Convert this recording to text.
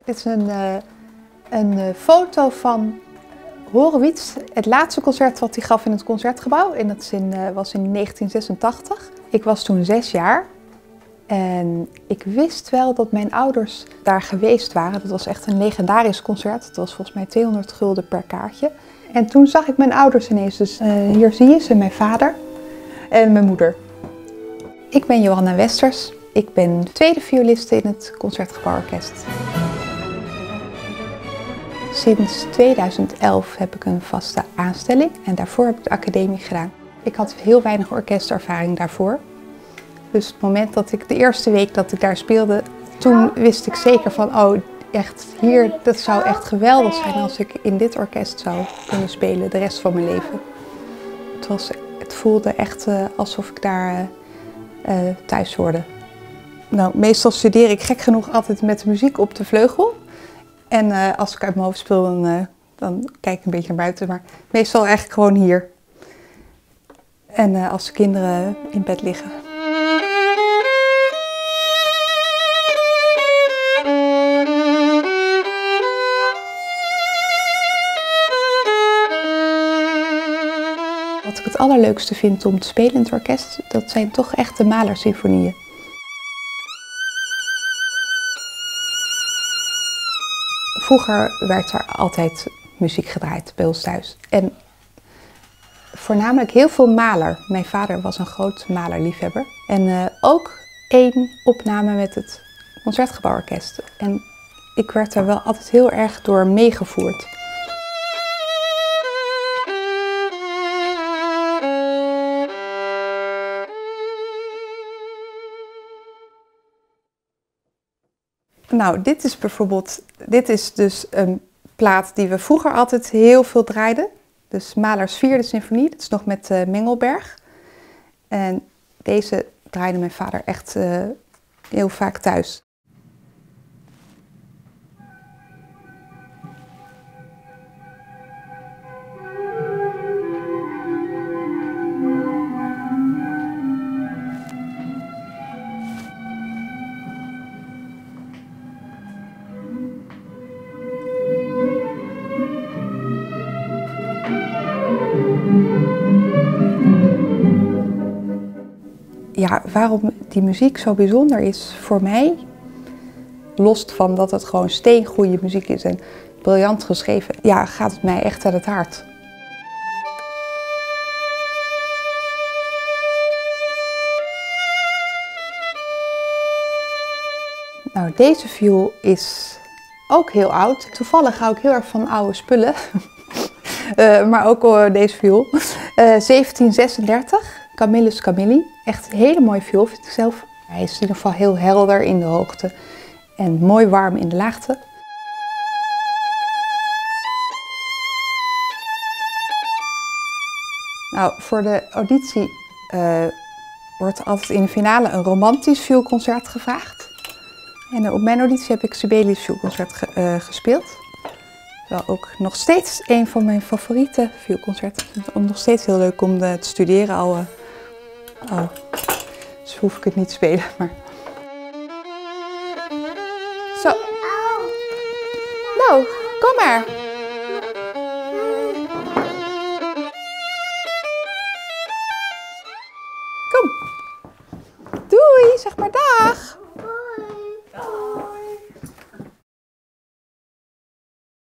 Dit is een foto van Horowitz, het laatste concert wat hij gaf in het Concertgebouw. En dat was in 1986. Ik was toen 6 jaar. En ik wist wel dat mijn ouders daar geweest waren. Dat was echt een legendarisch concert. Het was volgens mij 200 gulden per kaartje. En toen zag ik mijn ouders ineens. Dus hier zie je ze, mijn vader en mijn moeder. Ik ben Johanna Westers. Ik ben tweede violiste in het Concertgebouworkest. Sinds 2011 heb ik een vaste aanstelling en daarvoor heb ik de academie gedaan. Ik had heel weinig orkestervaring daarvoor. Dus het moment dat ik de eerste week dat ik daar speelde, toen wist ik zeker van, oh echt hier, dat zou echt geweldig zijn als ik in dit orkest zou kunnen spelen de rest van mijn leven. Het voelde echt alsof ik daar thuis hoorde. Nou, meestal studeer ik gek genoeg altijd met de muziek op de vleugel. En als ik uit mijn hoofd speel, dan kijk ik een beetje naar buiten, maar meestal eigenlijk gewoon hier. En als de kinderen in bed liggen. Wat ik het allerleukste vind om te spelen in het orkest, dat zijn toch echt de Mahler-symfonieën. Vroeger werd er altijd muziek gedraaid bij ons thuis. En voornamelijk heel veel Mahler. Mijn vader was een groot Mahler-liefhebber. En ook 1 opname met het Concertgebouworkest. En ik werd daar wel altijd heel erg door meegevoerd. Nou, dit is dus een plaat die we vroeger altijd heel veel draaiden. Dus Mahlers 4e symfonie, dat is nog met Mengelberg. En deze draaide mijn vader echt heel vaak thuis. Ja, waarom die muziek zo bijzonder is voor mij, los van dat het gewoon steengoede muziek is en briljant geschreven, ja, gaat het mij echt aan het hart. Nou, deze viool is ook heel oud. Toevallig hou ik heel erg van oude spullen, maar ook deze viool. 1736. Camillus Camilli, echt een hele mooie viool vind ik zelf. Hij is in ieder geval heel helder in de hoogte en mooi warm in de laagte. Nou, voor de auditie wordt altijd in de finale een romantisch vioolconcert gevraagd. En op mijn auditie heb ik Sibelius vioolconcert gespeeld. Wel ook nog steeds een van mijn favoriete vioolconcerten. Ik vind het nog steeds heel leuk om te studeren al. Dus hoef ik het niet te spelen, maar